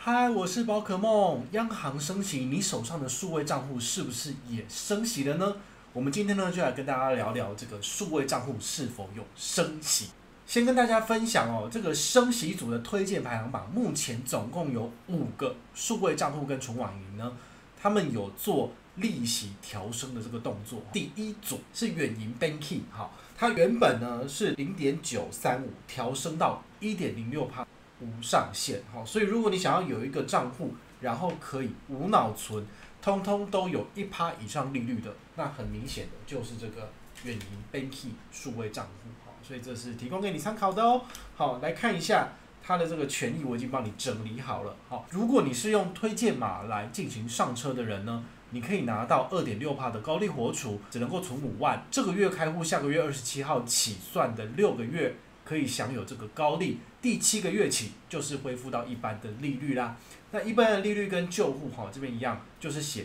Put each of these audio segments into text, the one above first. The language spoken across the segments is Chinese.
嗨，我是宝可梦。央行升息，你手上的数位账户是不是也升息了呢？我们今天呢就来跟大家聊聊这个数位账户是否有升息。先跟大家分享哦，这个升息组的推荐排行榜，目前总共有5个数位账户跟纯网银呢，他们有做利息调升的这个动作。第一组是远银 Banking， 好，它原本呢是0.935调升到1.06%。无上限，所以如果你想要有一个账户，然后可以无脑存，通通都有1%以上利率的，那很明显的就是这个远银 Banking 数位账户，所以这是提供给你参考的哦。好，来看一下它的这个权益，我已经帮你整理好了。好，如果你是用推荐码来进行上车的人呢，你可以拿到2.6%的高利活储，只能够存5万，这个月开户，下个月27号起算的6个月。可以享有这个高利，第7个月起就是恢复到一般的利率啦。那一般的利率跟旧户这边一样，就是写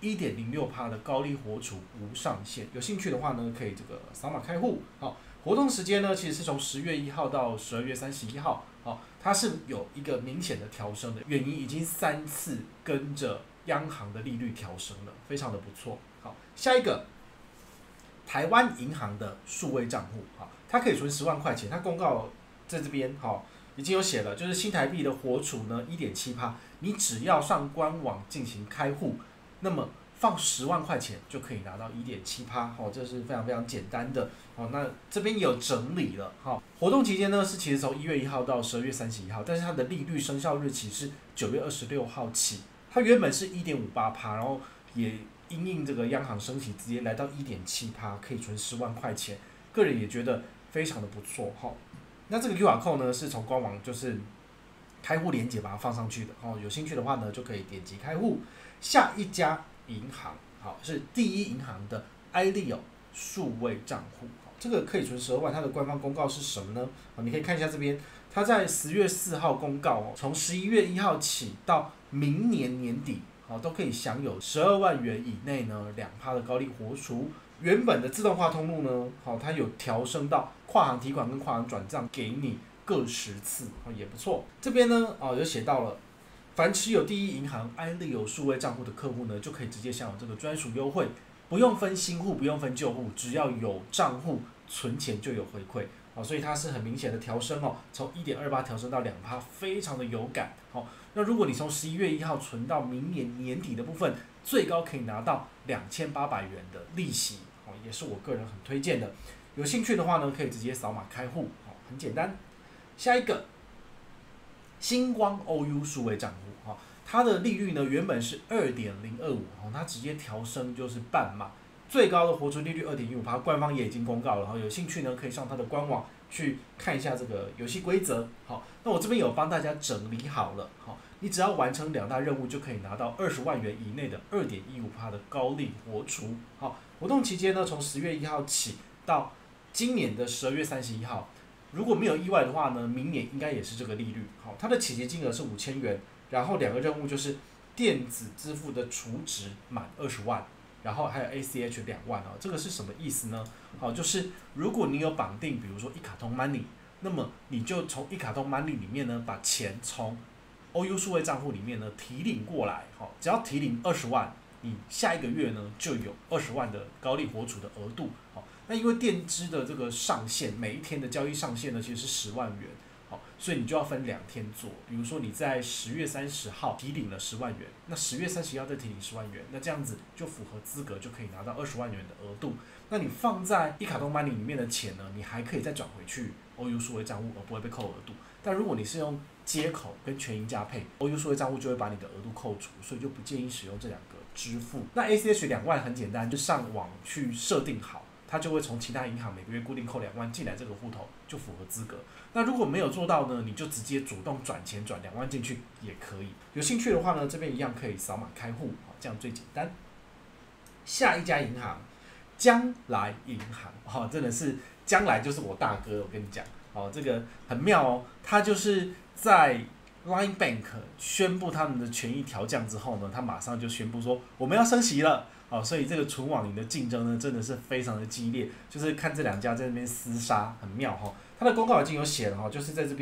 1.06%的高利活储无上限。有兴趣的话呢，可以这个扫码开户。好，活动时间呢其实是从10月1号到12月31号。好，它是有一个明显的调升的，远银已经3次跟着央行的利率调升了，非常的不错。好，下一个台湾银行的数位账户，它可以存10万块钱，它公告在这边已经有写了，就是新台币的活储呢1.7%，你只要上官网进行开户，那么放10万块钱就可以拿到1.7%，这是非常非常简单的。那这边有整理了，活动期间呢是其实从1月1号到12月31号，但是它的利率生效日期是9月26号起，它原本是1.58%，然后也因应这个央行升息，直接来到1.7%，可以存10万块钱，个人也觉得非常的不错。那这个 QR code 呢是从官网就是开户连结把它放上去的，有兴趣的话呢就可以点击开户。下一家银行是第一银行的 iLeo 数位账户，这个可以存12万，它的官方公告是什么呢？你可以看一下这边，它在10月4号公告，从11月1号起到明年年底都可以享有12万元以内呢2%的高利活储。原本的自动化通路呢，它有调升到跨行提款跟跨行转账给你各10次，也不错。这边呢，有写到了，凡持有第一银行 iLeo 数位账户的客户呢，就可以直接享有这个专属优惠，不用分新户，不用分旧户，只要有账户存钱就有回馈。所以它是很明显的调升从1.28%调升到2%，非常的有感。那如果你从11月1号存到明年年底的部分，最高可以拿到2800元的利息，也是我个人很推荐的。有兴趣的话呢，可以直接扫码开户，很简单。下一个，星光 OU 数位账户，它的利率呢原本是2.025%，它直接调升就是半码，最高的活储利率2.15%，官方也已经公告了，有兴趣呢可以上它的官网去看一下这个游戏规则。那我这边有帮大家整理好了，你只要完成2大任务就可以拿到20万元以内的2.15%的高利活储。活动期间呢，从10月1号起到今年的12月31号，如果没有意外的话呢，明年应该也是这个利率。它的起结金额是5000元，然后2个任务就是电子支付的储值满20万，然后还有 ACH 2万，这个是什么意思呢？就是如果你有绑定，比如说一卡通 Money， 那么你就从一卡通 Money 里面呢，把钱从 OU 数位账户里面呢提领过来，只要提领20万，你下一个月呢就有20万的高利活储的额度。那因为电支的这个上限，每一天的交易上限呢其实是10万元，所以你就要分2天做。比如说你在10月30号提领了10万元，那10月31号再提领10万元，那这样子就符合资格，就可以拿到20万元的额度。那你放在一卡通 Money 里面的钱呢，你还可以再转回去 OU 数位账户，而不会被扣额度。但如果你是用接口跟全银加配， OU 数位账户就会把你的额度扣除，所以就不建议使用这2个支付。那 ACH 2万很简单，就上网去设定好，它就会从其他银行每个月固定扣2万进来这个户头，就符合资格。那如果没有做到呢，你就直接主动转钱转2万进去也可以。有兴趣的话呢，这边一样可以扫码开户，这样最简单。下一家银行，将来银行，真的是将来就是我大哥，我跟你讲，这个很妙哦，他就是在 Line Bank 宣布他们的权益调降之后呢，他马上就宣布说我们要升息了。所以这个纯网银的竞争呢，真的是非常的激烈，就是看这2家在那边厮杀，很妙。它的公告已经有写了，就是在这边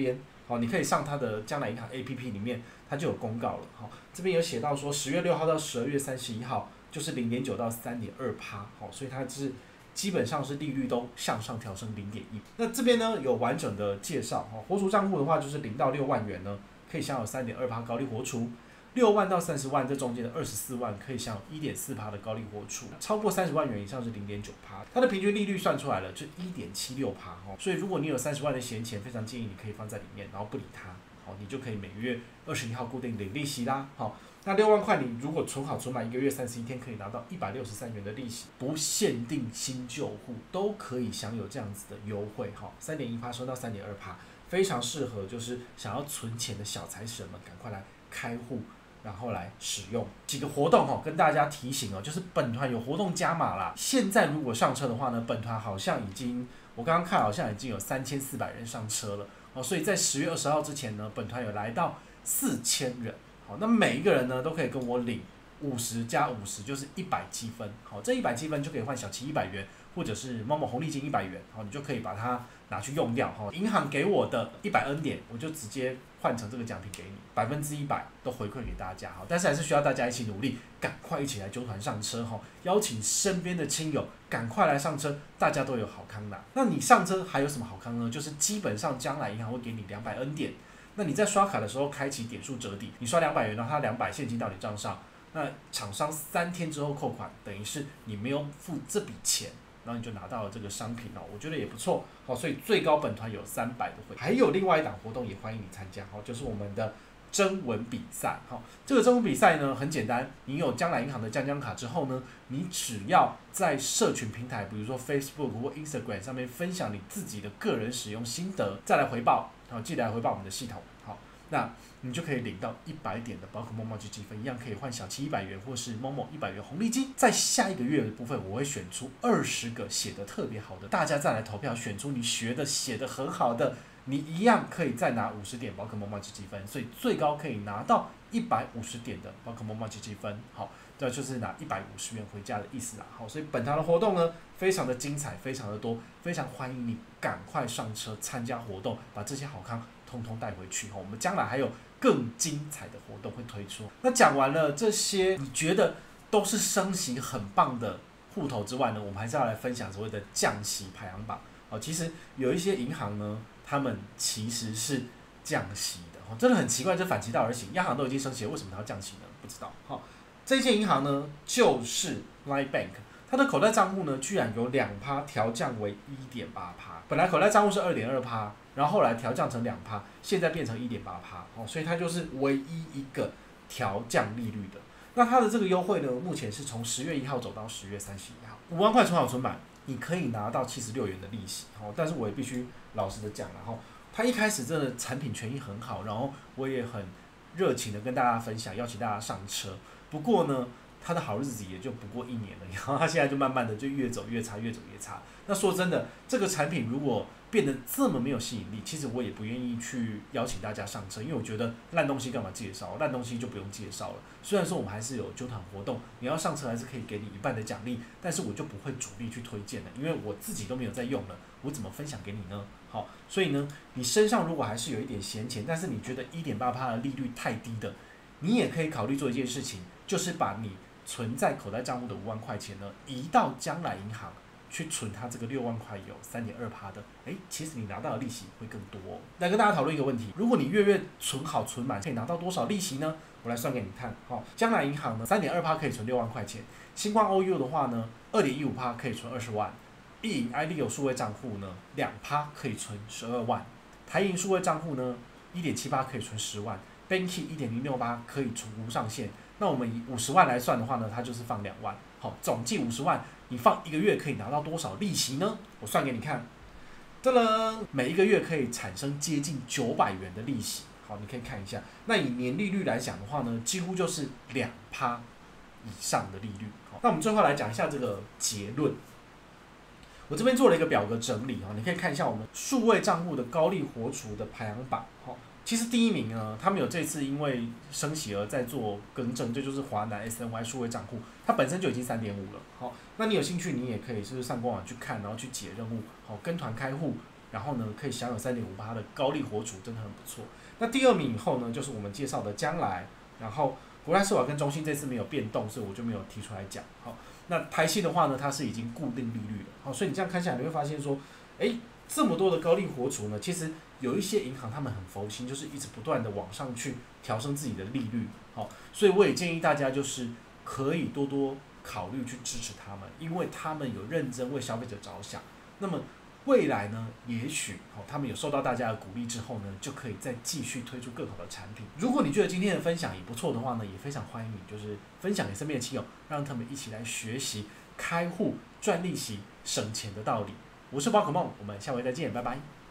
好，你可以上它的将来银行 APP 里面，它就有公告了。好，这边有写到说10月6号到12月31号就是0.9到3.2%，好，所以它是基本上是利率都向上调升0.1。那这边呢有完整的介绍，活储账户的话就是0到6万元呢，可以享有3.2%高利活储。6万到30万这中间的24万可以享有1.4%的高利活储，超过30万元以上是0.9%，它的平均利率算出来了就1.76%哦。所以如果你有30万的闲钱，非常建议你可以放在里面，然后不理它，好，你就可以每个月21号固定领利息啦。好，那6万块你如果存好存满1个月31天，可以拿到163元的利息，不限定新旧户都可以享有这样子的优惠哈，3.1%升到3.2%，非常适合就是想要存钱的小财神们赶快来开户。然后来使用几个活动跟大家提醒就是本团有活动加码啦。现在如果上车的话呢，本团好像已经，我刚刚看好像已经有3400人上车了所以在10月20号之前呢，本团有来到4000人。好，那每一个人呢都可以跟我领50加50，就是100积分。好，这100积分就可以换小七100元，或者是某某红利金100元。好，你就可以把它拿去用掉。银行给我的100N点，我就直接换成这个奖品给你，100%都回馈给大家。好，但是还是需要大家一起努力，赶快一起来揪团上车邀请身边的亲友赶快来上车，大家都有好康拿。那你上车还有什么好康呢？就是基本上将来银行会给你200N点。那你在刷卡的时候开启点数折抵，你刷200元，然后它200现金到你账上，那厂商3天之后扣款，等于是你没有付这笔钱，然后你就拿到了这个商品我觉得也不错。好，所以最高本团有300的回馈。还有另外一档活动也欢迎你参加，就是我们的征文比赛。这个征文比赛呢很简单，你有将来银行的将卡之后呢，你只要在社群平台，比如说 Facebook 或 Instagram 上面分享你自己的个人使用心得，再来回报。好，记得来回报我们的系统。好，那你就可以领到100点的宝可梦冒积分，一样可以换小七100元或是某某100元红利金。在下一个月的部分，我会选出20个写得特别好的，大家再来投票，选出你写得很好的，你一样可以再拿50点宝可梦冒积分，所以最高可以拿到150点的宝可梦冒积分。好，这就是拿150元回家的意思啦。好，所以本堂的活动呢非常的精彩，非常的多，非常欢迎你赶快上车参加活动，把这些好康通通带回去。我们将来还有更精彩的活动会推出。那讲完了这些你觉得都是升息很棒的户头之外呢，我们还是要来分享所谓的降息排行榜。其实有一些银行呢，他们其实是降息的，真的很奇怪，这反其道而行。央行都已经升息了，为什么它要降息呢？不知道。这间银行呢就是 Line Bank， 它的口袋账户呢居然有2%调降为 1.8%， 本来口袋账户是 2.2%， 然后后来调降成2%，现在变成 1.8%， 所以它就是唯一一个调降利率的。那它的这个优惠呢，目前是从10月1号走到10月31号，5万块存好存满，你可以拿到76元的利息。但是我也必须老实的讲，它一开始真的产品权益很好，然后我也很热情的跟大家分享，邀请大家上车。不过呢，它的好日子也就不过1年了，然后它现在就慢慢的就越走越差，越走越差。那说真的，这个产品如果变得这么没有吸引力，其实我也不愿意去邀请大家上车，因为我觉得烂东西干嘛介绍，烂东西就不用介绍了。虽然说我们还是有揪团活动，你要上车还是可以给你1半的奖励，但是我就不会主力去推荐了，因为我自己都没有在用了，我怎么分享给你呢？好，所以呢，你身上如果还是有一点闲钱，但是你觉得1.8%的利率太低的，你也可以考虑做一件事情，就是把你存在口袋账户的5万块钱呢，移到将来银行去存它这个6万块有 3.2% 的，其实你拿到的利息会更多。来跟大家讨论一个问题，如果你月月存好存满，可以拿到多少利息呢？我来算给你看。将来银行呢 3.2% 可以存6万块钱，星光 OU 的话呢 2.15% 可以存20万，一银 iLeo 数位账户呢 2% 可以存12万，台银数位账户呢 1.78% 可以存10万，Banky 1.068% 可以存无上限。那我们以50万来算的话呢，它就是放2万。好，总计50万，你放1个月可以拿到多少利息呢？我算给你看。噔噔，每一个月可以产生接近900元的利息。好，你可以看一下。那以年利率来讲的话呢，几乎就是2%以上的利率。好，那我们最后来讲一下这个结论。我这边做了一个表格整理，你可以看一下我们数位账户的高利活储的排行榜。其实第一名呢，他们有这次因为升息而在做更正，这就是华南 SNY 数位账户，它本身就已经 3.5 了。好，那你有兴趣，你也可以是上官网去看，然后去解任务，好，跟团开户， 然后呢可以享有3.5%的高利活储，真的很不错。那第2名以后呢，就是我们介绍的将来，然后国泰世华跟中信这次没有变动，所以我就没有提出来讲。好，那台信的话呢，它是已经固定利率了，好，所以你这样看下来，你会发现说，这么多的高利活储呢，其实有一些银行他们很佛心，就是一直不断的往上去调升自己的利率，好，所以我也建议大家就是可以多多考虑去支持他们，因为他们有认真为消费者着想。那么未来呢，也许他们有受到大家的鼓励之后呢，就可以再继续推出更好的产品。如果你觉得今天的分享也不错的话呢，也非常欢迎你就是分享给身边的亲友，让他们一起来学习开户赚利息省钱的道理。我是宝可梦，我们下回再见，拜拜。